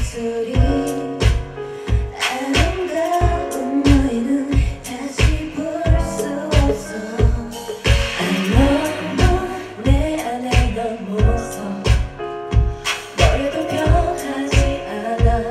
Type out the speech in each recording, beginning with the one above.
입술이 아름다운 너희는 다시 볼 수 없어. 너무 내 안에 넘어서 머리도 변하지 않아.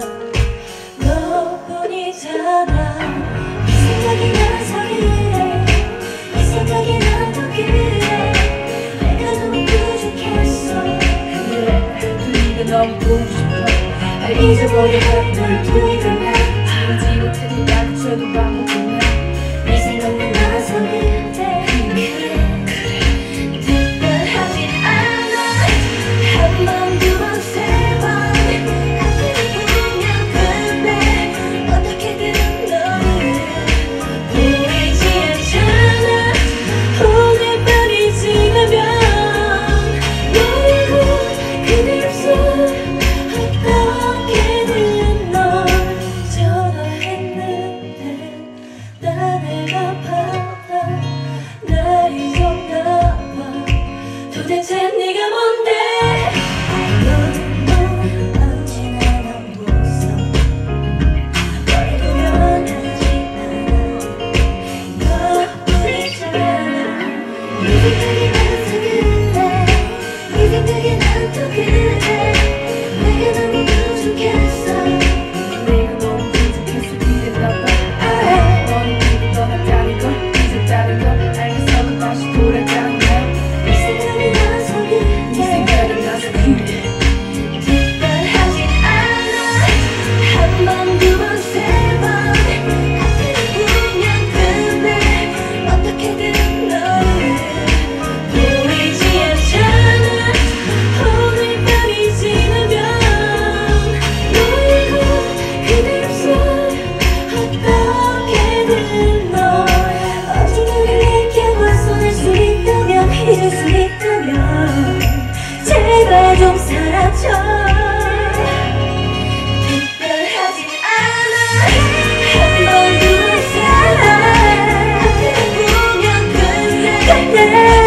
너뿐이잖아. 이 생각이 나서 그래. 이 생각이 나도 그래. 내가 너무 부족했어. 그래 네가 너무 보고 싶어. 날 잊어버리고 널 두이거나 지우지 못해도 나도 반복했나. 네 생각만 나서 그래. 특별하진 않아. 한 번, 두 번, 세 번 앞을 보면 근데 어떻게든 너를 보이지 않잖아. 오늘 밤이 지나면 너의 곳 그대 없어. 어떻게든 널 전화했는데 나 내가 받아 날 잊었나 봐. 도대체 네가 뭔데. 넌 언제나 난 웃어. 머리도 변하지 않아. 너뿐이잖아. 네 생각이 나서 그래. 네 생각이 나도 그래. 내가 너무 부족했어. 내가 너무 부족해서 그랬나 봐. 너는 지금 떠났다는 걸 잊었다는 걸 알면서도 다시 돌아가는 거야. 네 생각이 나서 그래. 네 생각이 나서 그래. 특별하진 않아. 한 번, 두 번, 세 번 앞을 보면 근데 어떻게든 너를 보이지 않잖아. 오늘 밤이 지나면 너의 곳 그대 없어. 어떻게든 널 언젠가 내게 벗어날 수 있다면 잊을 수 있다면 제발 좀 사라져. 특별하진 않아. 한 번, 두 번, 세 번 앞을 보면 근데